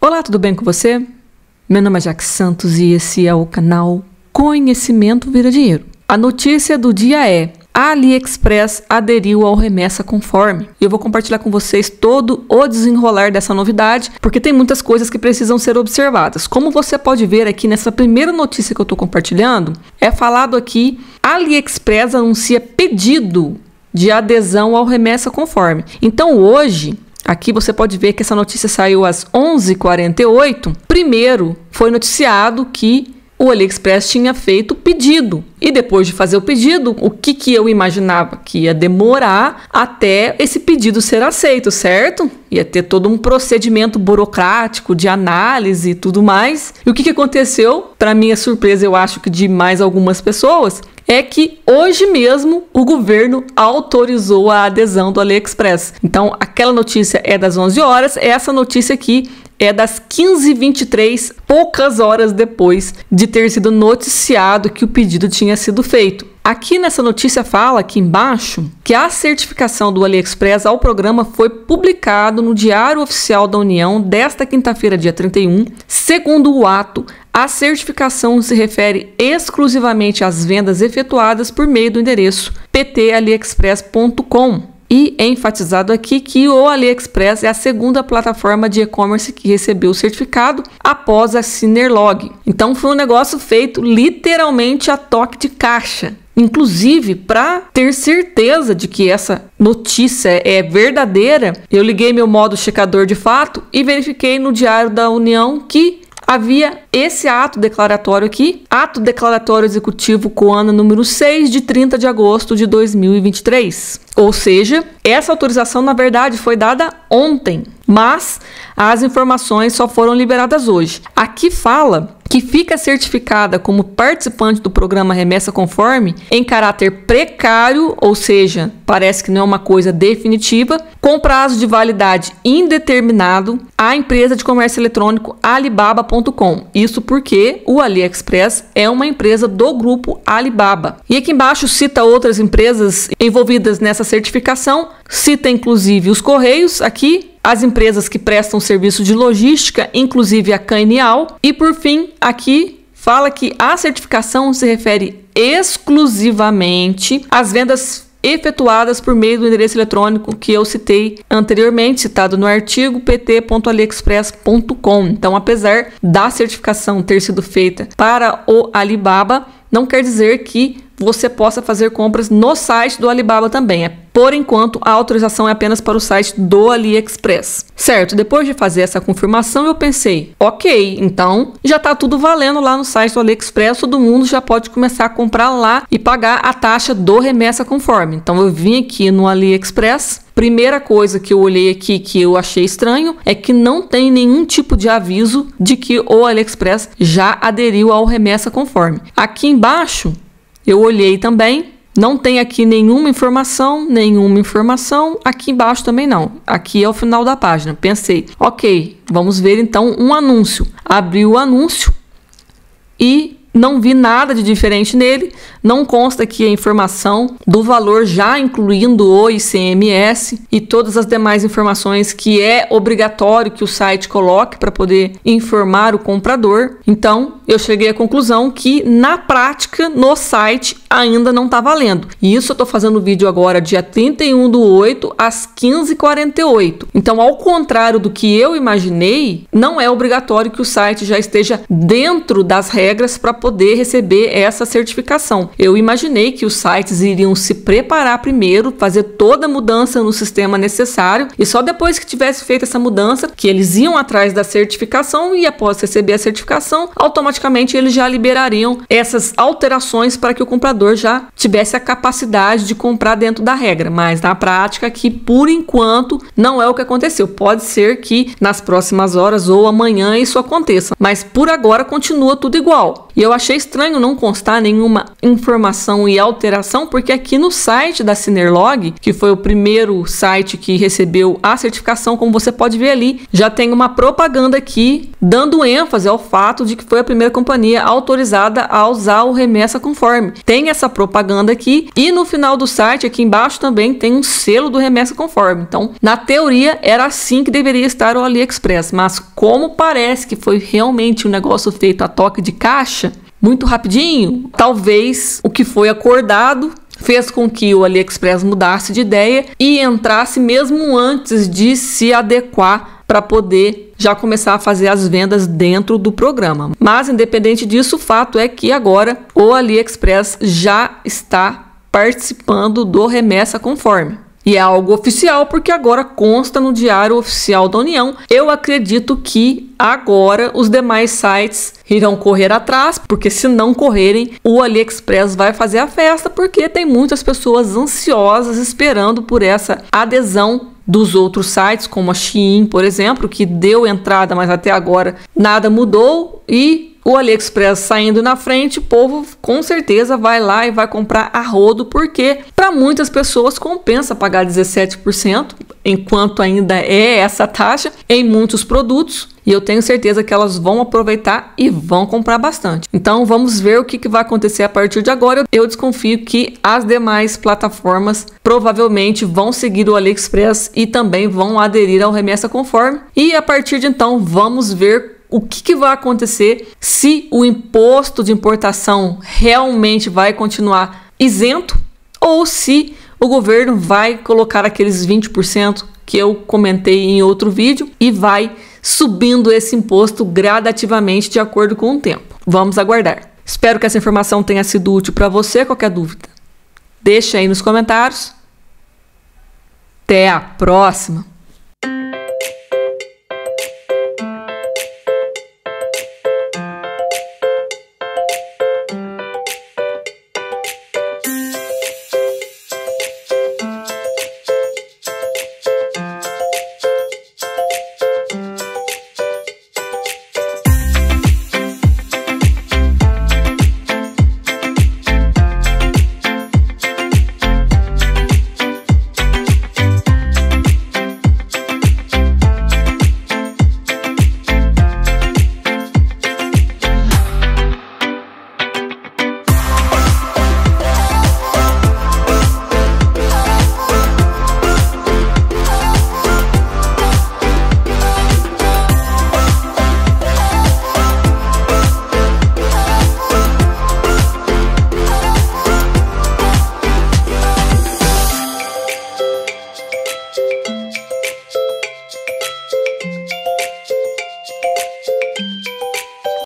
Olá, tudo bem com você? Meu nome é Jaque Santos e esse é o canal Conhecimento Vira Dinheiro. A notícia do dia é: a AliExpress aderiu ao Remessa Conforme. Eu vou compartilhar com vocês todo o desenrolar dessa novidade, porque tem muitas coisas que precisam ser observadas. Como você pode ver aqui nessa primeira notícia que eu estou compartilhando, é falado aqui: a AliExpress anuncia pedido de adesão ao Remessa Conforme. Então hoje, aqui você pode ver que essa notícia saiu às 11h48. Primeiro foi noticiado que o AliExpress tinha feito o pedido. E depois de fazer o pedido, o que eu imaginava? Que ia demorar até esse pedido ser aceito, certo? Ia ter todo um procedimento burocrático de análise e tudo mais. E o que aconteceu? Para minha surpresa, eu acho que de mais algumas pessoas, é que hoje mesmo o governo autorizou a adesão do AliExpress. Então, aquela notícia é das 11 horas, essa notícia aqui é das 15h23, poucas horas depois de ter sido noticiado que o pedido tinha sido feito. Aqui nessa notícia fala, aqui embaixo, que a certificação do AliExpress ao programa foi publicado no Diário Oficial da União desta quinta-feira, dia 31. Segundo o ato, a certificação se refere exclusivamente às vendas efetuadas por meio do endereço ptaliexpress.com. E é enfatizado aqui que o AliExpress é a segunda plataforma de e-commerce que recebeu o certificado após a Synerlog. Então foi um negócio feito literalmente a toque de caixa. Inclusive, para ter certeza de que essa notícia é verdadeira, eu liguei meu modo checador de fato e verifiquei no Diário da União que havia esse ato declaratório aqui, ato declaratório executivo COANA número 6 de 30 de agosto de 2023. Ou seja, essa autorização na verdade foi dada ontem, mas as informações só foram liberadas hoje. Aqui fala que fica certificada como participante do programa Remessa Conforme em caráter precário, ou seja, parece que não é uma coisa definitiva, com prazo de validade indeterminado, a empresa de comércio eletrônico Alibaba.com. Isso porque o AliExpress é uma empresa do grupo Alibaba. E aqui embaixo cita outras empresas envolvidas nessa certificação, cita inclusive os Correios aqui, as empresas que prestam serviço de logística, inclusive a Canial. E por fim, aqui fala que a certificação se refere exclusivamente às vendas efetuadas por meio do endereço eletrônico que eu citei anteriormente, citado no artigo pt.aliexpress.com. Então, apesar da certificação ter sido feita para o Alibaba, não quer dizer que você possa fazer compras no site do Alibaba também. Por enquanto, a autorização é apenas para o site do AliExpress. Certo, depois de fazer essa confirmação, eu pensei, ok, então já está tudo valendo lá no site do AliExpress, todo mundo já pode começar a comprar lá e pagar a taxa do Remessa Conforme. Então eu vim aqui no AliExpress. Primeira coisa que eu olhei aqui que eu achei estranho é que não tem nenhum tipo de aviso de que o AliExpress já aderiu ao Remessa Conforme. Aqui embaixo eu olhei também, não tem aqui nenhuma informação, aqui embaixo também não. Aqui é o final da página. Pensei, ok, vamos ver então um anúncio. Abri o anúncio e não vi nada de diferente nele, não consta aqui a informação do valor já incluindo o ICMS e todas as demais informações que é obrigatório que o site coloque para poder informar o comprador. Então, eu cheguei à conclusão que na prática, no site, ainda não está valendo. E isso eu estou fazendo o vídeo agora, dia 31/8, às 15h48. Então, ao contrário do que eu imaginei, não é obrigatório que o site já esteja dentro das regras para poder receber essa certificação. Eu imaginei que os sites iriam se preparar primeiro, fazer toda a mudança no sistema necessário e só depois que tivesse feito essa mudança, que eles iam atrás da certificação e após receber a certificação, automaticamente eles já liberariam essas alterações para que o comprador já tivesse a capacidade de comprar dentro da regra. Mas na prática aqui, por enquanto, não é o que aconteceu. Pode ser que nas próximas horas ou amanhã isso aconteça, mas por agora continua tudo igual. E eu achei estranho não constar nenhuma informação e alteração, porque aqui no site da Synerlog, que foi o primeiro site que recebeu a certificação, como você pode ver ali, já tem uma propaganda aqui dando ênfase ao fato de que foi a primeira companhia autorizada a usar o Remessa Conforme. Tem essa propaganda aqui e no final do site, aqui embaixo, também tem um selo do Remessa Conforme. Então, na teoria, era assim que deveria estar o AliExpress, mas como parece que foi realmente um negócio feito a toque de caixa, muito rapidinho, talvez o que foi acordado fez com que o AliExpress mudasse de ideia e entrasse mesmo antes de se adequar para poder já começar a fazer as vendas dentro do programa. Mas, independente disso, o fato é que agora o AliExpress já está participando do Remessa Conforme. E é algo oficial porque agora consta no Diário Oficial da União. Eu acredito que agora os demais sites irão correr atrás, porque se não correrem, o AliExpress vai fazer a festa, porque tem muitas pessoas ansiosas esperando por essa adesão dos outros sites, como a Shein, por exemplo, que deu entrada, mas até agora nada mudou, e o AliExpress saindo na frente, o povo com certeza vai lá e vai comprar a rodo, porque para muitas pessoas compensa pagar 17%, enquanto ainda é essa taxa, em muitos produtos, e eu tenho certeza que elas vão aproveitar e vão comprar bastante. Então vamos ver o que vai acontecer a partir de agora. Eu desconfio que as demais plataformas provavelmente vão seguir o AliExpress e também vão aderir ao Remessa Conforme, e a partir de então vamos ver o que vai acontecer, se o imposto de importação realmente vai continuar isento ou se o governo vai colocar aqueles 20% que eu comentei em outro vídeo e vai subindo esse imposto gradativamente de acordo com o tempo. Vamos aguardar. Espero que essa informação tenha sido útil para você. Qualquer dúvida, deixa aí nos comentários. Até a próxima!